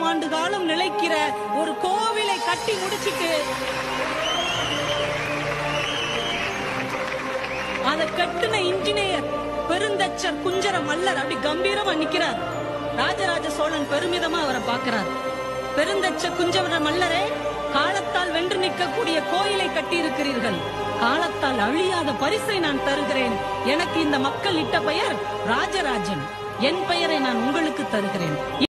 1000 ஆண்டு காலம் நிலைக்கிற ஒரு கோவிலை கட்டி முடிச்சிட்டு அதை கட்டுன இன்ஜினியர் பெருந்தச்சர் குஞ்சர மல்லர் அப்படி கம்பீரமா நிக்கிறார். ராஜராஜ சோழன் பெருமிதமா அவரை பார்க்கிறார். பெருந்தச்ச குஞ்சர மல்லரே, காலத்தால் வென்று நிற்கக்கூடிய கோயிலை கட்டி இருக்கிறீர்கள். காலத்தால் அழியாத பரிசை நான் தருகிறேன். எனக்கு இந்த மக்கள் இட்ட பெயர் ராஜராஜன். என் பெயரை நான் உங்களுக்கு தருகிறேன்.